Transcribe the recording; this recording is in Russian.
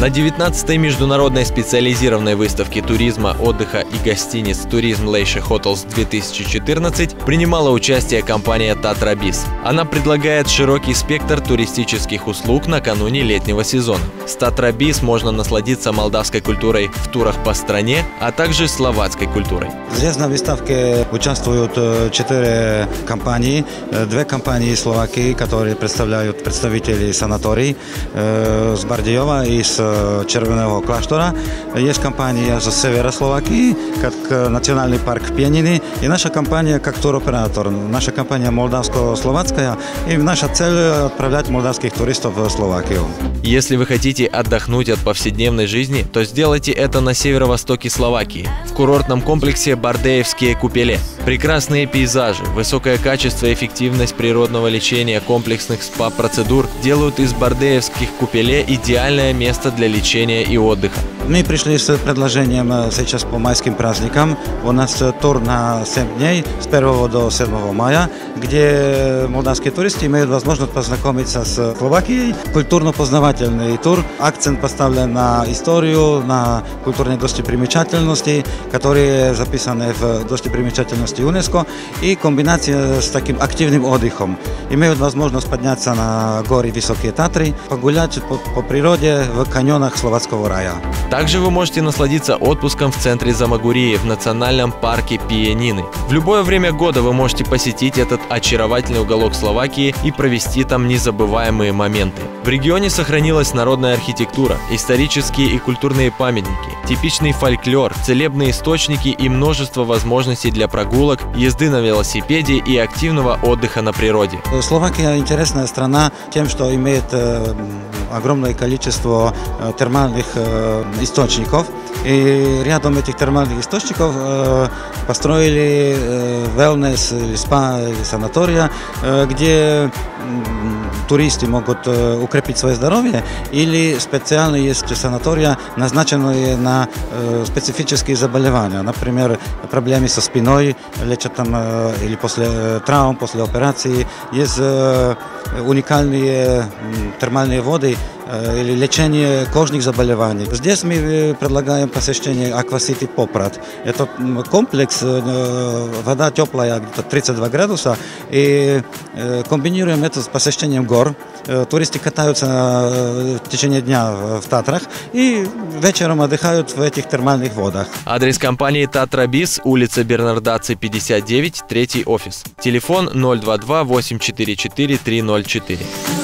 На 19-й международной специализированной выставке туризма, отдыха и гостиниц «Туризм Leisure Hotels-2014» принимала участие компания «Татрабиз». Она предлагает широкий спектр туристических услуг накануне летнего сезона. С «Татрабиз» можно насладиться молдавской культурой в турах по стране, а также словацкой культурой. Здесь на выставке участвуют 4 компании. 2 компании из Словакии, которые представляют представителей санаторий с Бардиева и с Червеного кляштора. Есть компания с севера Словакии, как Национальный парк Пенины, и наша компания как туроператор. Наша компания молдавско-словацкая, и наша цель отправлять молдавских туристов в Словакию. Если вы хотите отдохнуть от повседневной жизни, то сделайте это на северо-востоке Словакии, в курортном комплексе Бардеевские купели. Прекрасные пейзажи, высокое качество и эффективность природного лечения комплексных спа-процедур делают из Бардеевских купелей идеальное место для лечения и отдыха. Мы пришли с предложением сейчас по майским праздникам. У нас тур на 7 дней с 1 до 7 мая, где молдавские туристы имеют возможность познакомиться с Словакией. Культурно-познавательный тур. Акцент поставлен на историю, на культурные достопримечательности, которые записаны в достопримечательности ЮНЕСКО, и комбинация с таким активным отдыхом. Имеют возможность подняться на горы Высокие Татры, погулять по природе в каньонах Словацкого рая. Также вы можете насладиться отпуском в центре Замагурии в национальном парке Пиенины. В любое время года вы можете посетить этот очаровательный уголок Словакии и провести там незабываемые моменты. В регионе сохранилась народная архитектура, исторические и культурные памятники, типичный фольклор, целебные источники и множество возможностей для прогулок, езды на велосипеде и активного отдыха на природе. Словакия интересная страна тем, что имеет огромное количество термальных источников. И рядом этих термальных источников построили wellness, спа, санатория, где туристы могут укрепить свое здоровье, или специально есть санатория, назначенные на специфические заболевания. Например, проблемы со спиной, лечат там или после травм, после операции. Есть уникальные термальные воды или лечение кожных заболеваний. Здесь мы предлагаем посещение Aquacity Poprad. Это комплекс, вода теплая, где-то 32 градуса, и комбинируем это с посещением гор. Туристы катаются в течение дня в Татрах и вечером отдыхают в этих термальных водах. Адрес компании «Татрабиз», улица Бернардаци, 59, 3-й офис. Телефон 022 844 304.